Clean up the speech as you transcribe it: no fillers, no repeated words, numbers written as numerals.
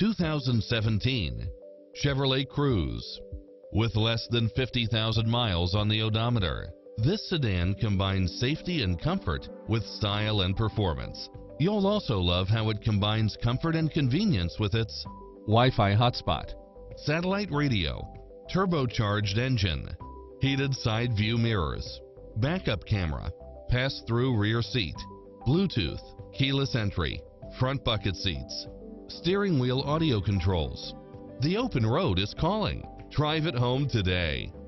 2017 Chevrolet Cruze. With less than 50,000 miles on the odometer, this sedan combines safety and comfort with style and performance. You'll also love how it combines comfort and convenience with its Wi-Fi hotspot, satellite radio, turbocharged engine, heated side view mirrors, backup camera, pass-through rear seat, Bluetooth, keyless entry, front bucket seats, steering wheel audio controls. The open road is calling. Drive it home today.